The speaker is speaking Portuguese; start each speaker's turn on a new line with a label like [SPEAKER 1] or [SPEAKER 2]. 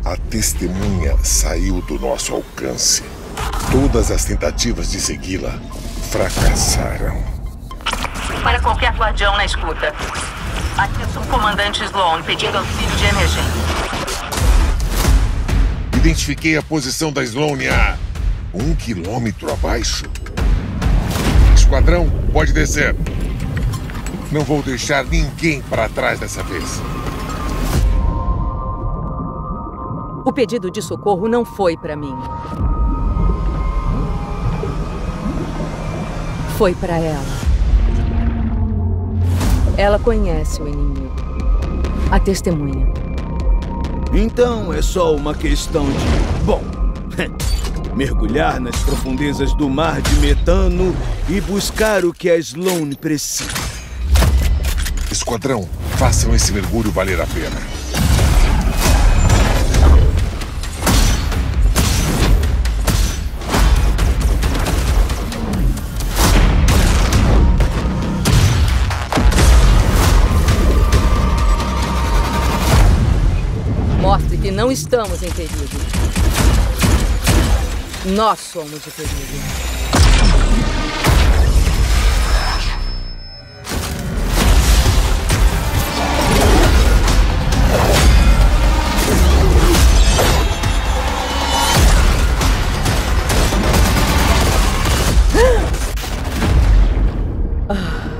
[SPEAKER 1] A testemunha saiu do nosso alcance. Todas as tentativas de segui-la fracassaram.
[SPEAKER 2] Para qualquer guardião na escuta. Aqui é o comandante Sloan pedindo auxílio de emergência.
[SPEAKER 1] Identifiquei a posição da Sloan a 1 quilômetro abaixo. Esquadrão, pode descer. Não vou deixar ninguém para trás dessa vez.
[SPEAKER 3] O pedido de socorro não foi para mim. Foi para ela. Ela conhece o inimigo. A testemunha.
[SPEAKER 4] Então é só uma questão de... Bom, mergulhar nas profundezas do mar de metano e buscar o que a Sloan precisa.
[SPEAKER 1] Esquadrão, façam esse mergulho valer a pena.
[SPEAKER 3] Mostre que não estamos em perigo. Nós somos o perigo. Ah.